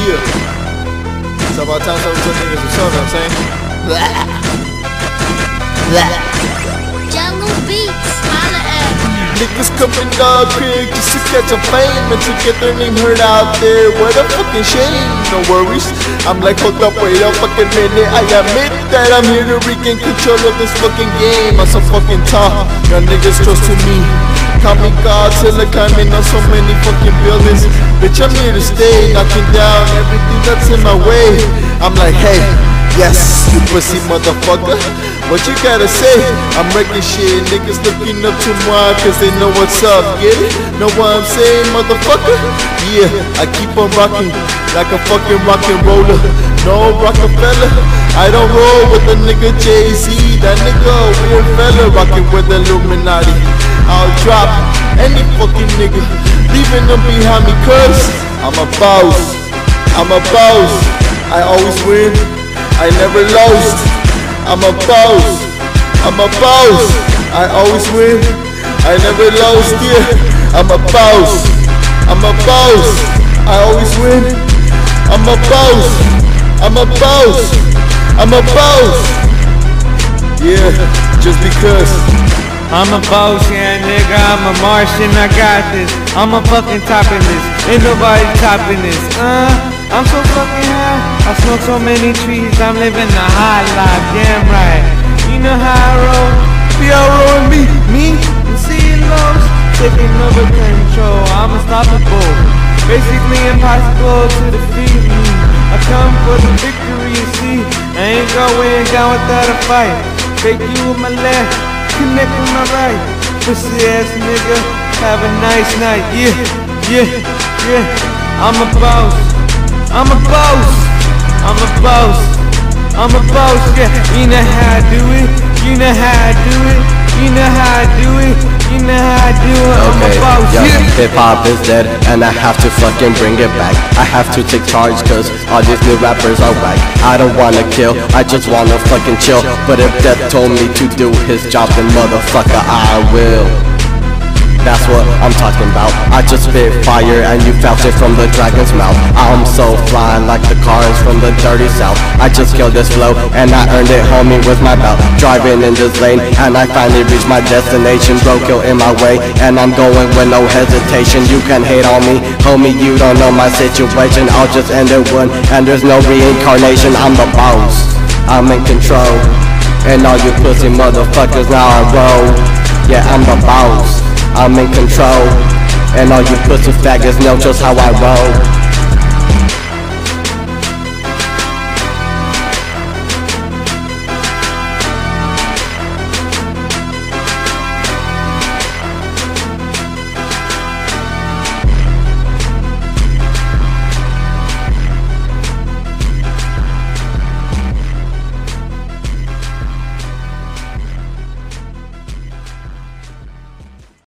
Yeah. So about time some niggas or something, I'm saying. Jungle Beats, holla at me. Niggas coming up quick just to catch a fame and to get their name heard out there. What a fucking shame. No worries. I'm like, hold up, wait a fucking minute. I admit that I'm here to regain control of this fucking game. I'm so fucking tough. Y'all niggas close to me. Call me Godzilla, climbing on so many fucking buildings. Bitch, I'm here to stay, knocking down everything that's in my way. I'm like, hey, yes, you pussy motherfucker. What you gotta say? I'm wrecking shit. Niggas looking up to moi cause they know what's up. Get it? Know what I'm saying, motherfucker? Yeah, I keep on rocking like a fucking rock and roller. No Rockefeller. I don't roll with the nigga Jay-Z. That nigga a weird fella. Rocking with the Illuminati. I'll drop any fucking nigga, leaving them behind me cause I'm a boss. I'm a boss. I always win. I never lost. I'm a boss. I'm a boss. I always win. I never lost. Yeah. I'm a boss. I'm a boss. I always win. I'm a boss. I'm a boss. I'm a boss. Yeah. Just because. I'm a boss, yeah nigga, I'm a Martian, I got this. I'm a fucking topping this, ain't nobody topping this. I'm so fucking high, I smoke so many trees, I'm living a high life, damn right. You know how I roll, be all rolling me and CeeLo's taking over control. I'm unstoppable, basically impossible to defeat me. I come for the victory, you see, I ain't going down without a fight. Take you with my left, connect with my right. Pussy ass nigga, have a nice night. Yeah. I'm a boss. I'm a boss. I'm a boss. I'm a boss, yeah. You know how I do it. You know how I do it. You know how I do it. You know how I do it. I'm a boss, yeah. Hip-hop is dead and I have to fucking bring it back. I have to take charge cause all these new rappers are whack. I don't wanna kill, I just wanna fucking chill. But if Death told me to do his job, then motherfucker I will. That's what I'm talking about. I just spit fire and you felt it from the dragon's mouth. I'm so fly like the cars from the dirty south. I just killed this flow and I earned it, homie, with my belt. Driving in this lane and I finally reached my destination. Roadkill in my way and I'm going with no hesitation. You can hate on me, homie, you don't know my situation. I'll just end it one and there's no reincarnation. I'm the boss, I'm in control. And all you pussy motherfuckers now I roll. Yeah, I'm the boss, I'm in control. And all you pussy faggots know just how I roll.